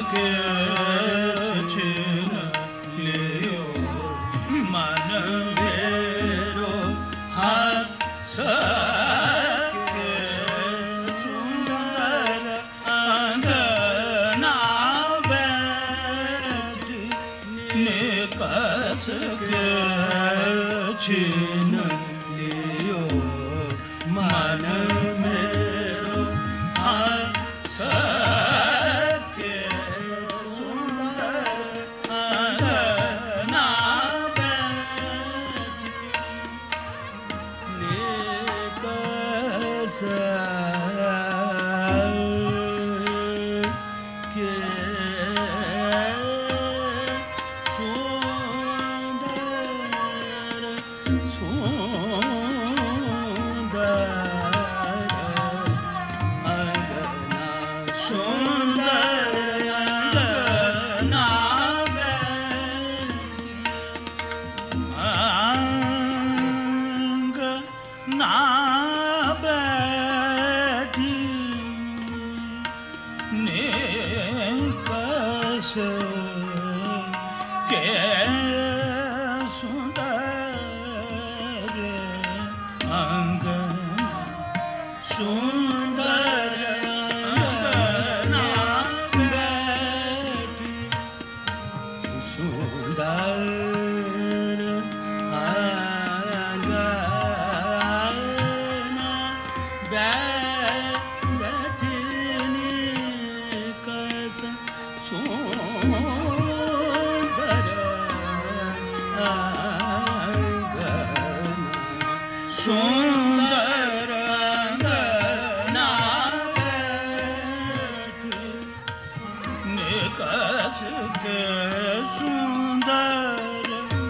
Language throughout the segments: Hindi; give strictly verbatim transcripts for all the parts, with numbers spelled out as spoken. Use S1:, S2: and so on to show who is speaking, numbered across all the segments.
S1: के छिन लियो मन मेरो हंस के सुंदर अंगना बैठी निकस के छिन लियो मन मेरो हंस के सुंदर अंगना बैठी निकस के सुंदर अंगना बैठी निकस के सुंदर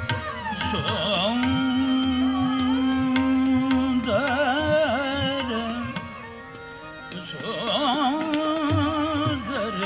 S1: सुंदर सुंदर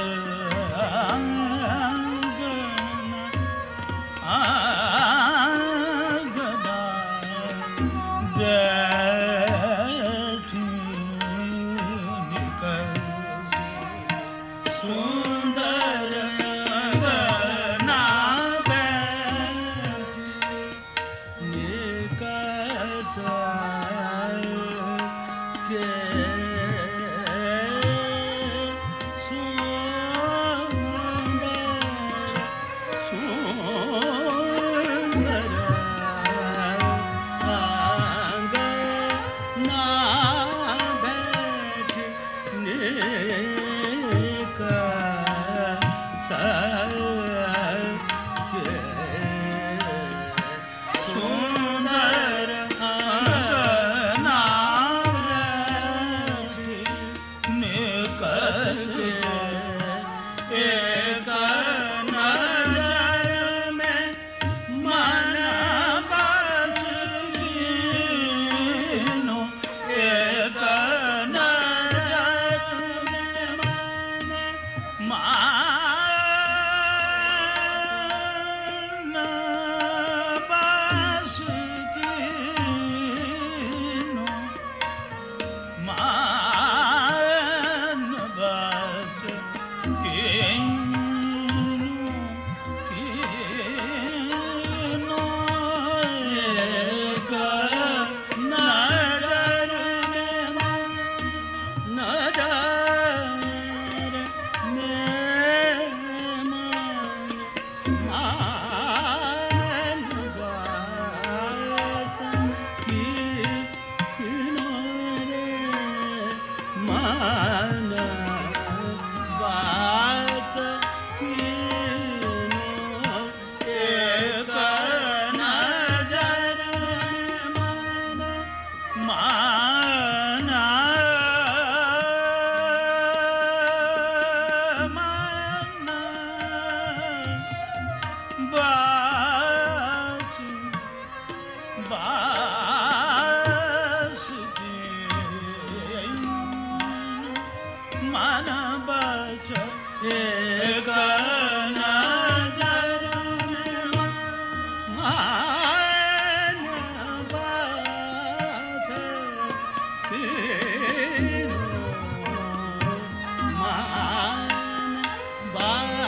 S2: Bye.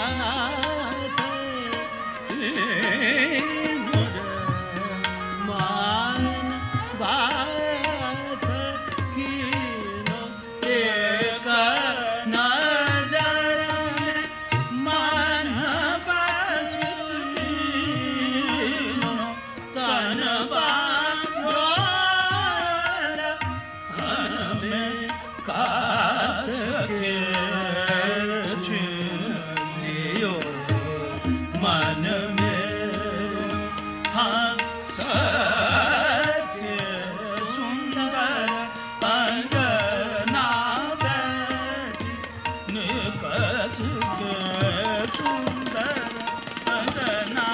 S1: निकट के सुंदर अंगना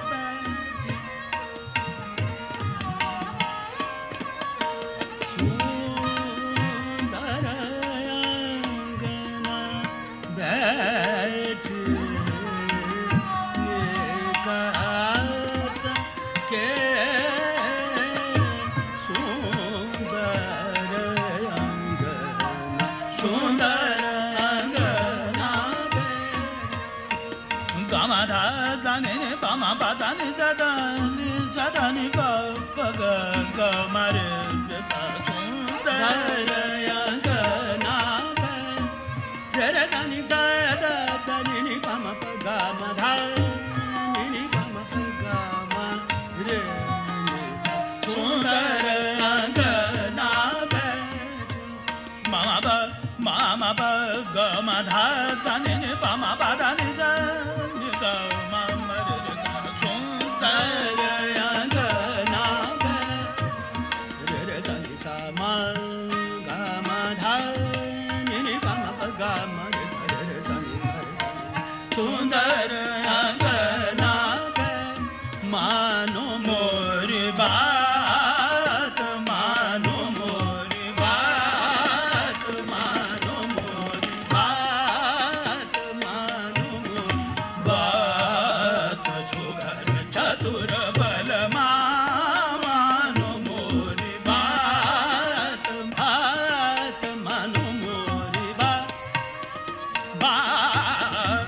S1: सुंदर अंगना बैठ निकट के Ni pa ma pa da ni za da ni za da ni pa pa ga ga ma re sa sundar yang na ba re re da ni za da da ni ni pa ma pa ga ma dha ni ni pa ma pa ga ma re sa sundar yang na ba ma ma pa ma ma pa ga ma dha da ni ni pa ma pa da ni za ni ga ma सुंदर अंगना मानो मोरी बात मानो मोरी बात मानो मोरी बात मानो मोरी बात सुघर चतुर बल मानो मोरी बात बात मानो मोरी बात बात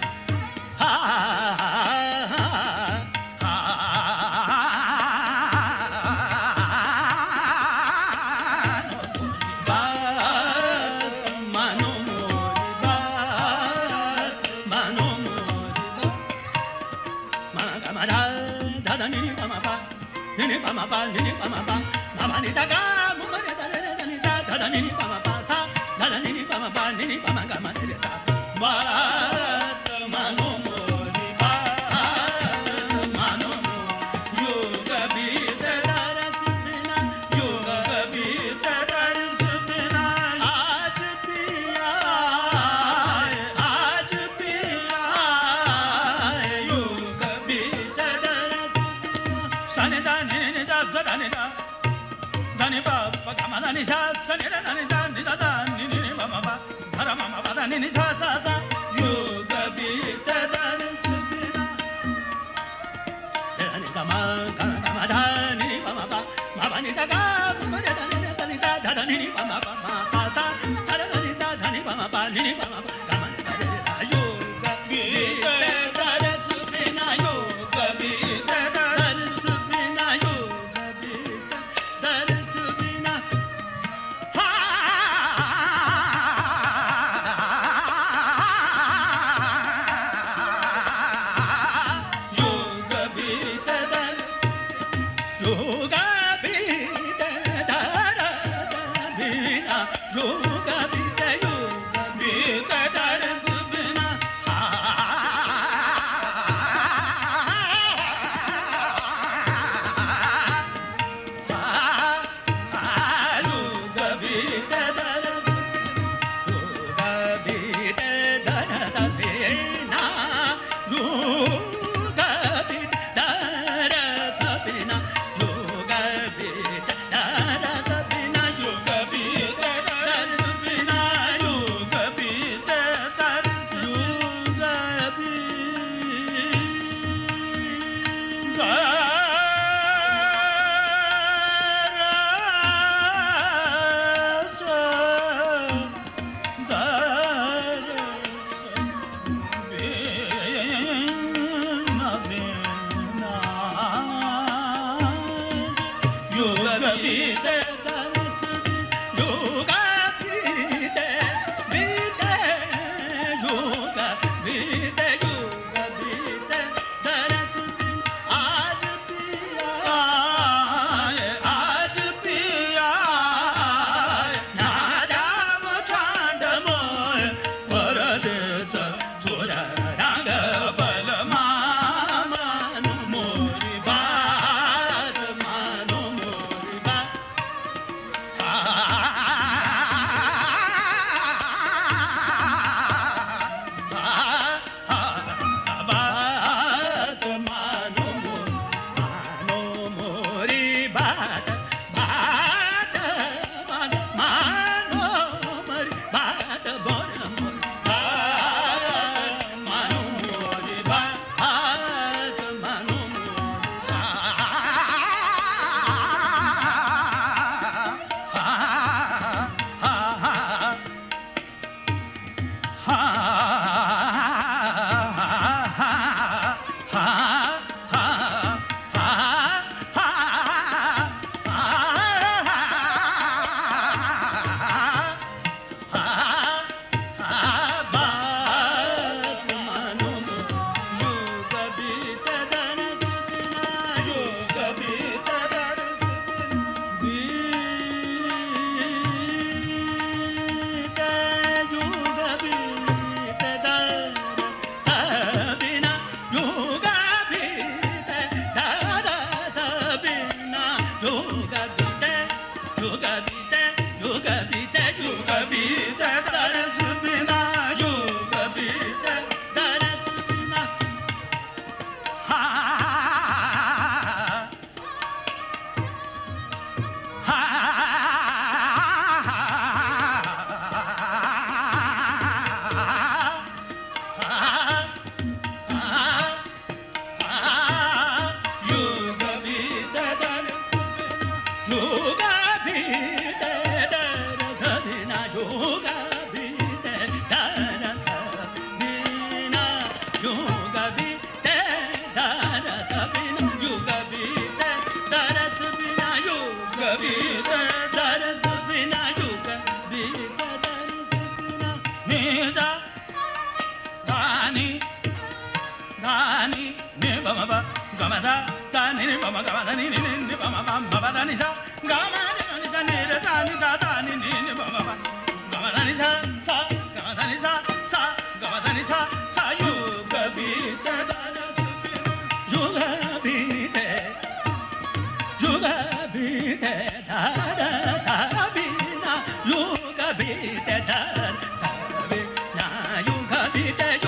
S1: Nini pa ma pa, nini pa ma pa, ma pa ni sa ga, mu ma re da re da ni sa, da da nini pa ma pa sa, da da nini pa ma pa, nini pa ma ga ma re sa. Ba ma no mo ni ba ma no mo yoga bi te dar subina yoga bi te dar subina aaj piya aaj piya yoga bi te dar subina sa ni da da ni da da ni pa pa ga ma da ni sa sa ni da da ni da ni da da ni ni ma ma pa ma ra ma ma pa da ni ni sa sa sa yoga bi te da ni subina da ni sa ma ga ga ma da ni ni pa ma pa ma pa ni sa ga ma re da ni da ni sa da da ni ni pa ma pa ma pa sa sa da ni da da ni pa ma pa ni ni pa ma pa ga ma da re da yoga bi te da ni subina yoga bi te da ni subina yoga bi te da ni subina ha yoga bi te da yoga bi te da da bina yoga bi te yoga bi te da ni subina ha yoga bi te da yoga bi te da da bina yoga bi da da bina yoga bi te da da bina yoga bi te da bina yoga bi te da yoga bi ga sa da bina bina yoga bi te da yoga bi te bi te yoga bi te yoga bi te da aaj piya aaj piya na jam chand moy paradesa chora rang bal ma mano mori baat mano mori baat bama ba gama da da ni ni bama gama da ni ni ni bama ba bama da ni sa gama ni ni da ni da ni da da ni ni ni bama ba gama da ni sa sa gama da ni sa sa gama da ni sa sa yuga bi da da yuga bi de yuga bi de da da da bi na yuga bi de da da bi na yuga bi de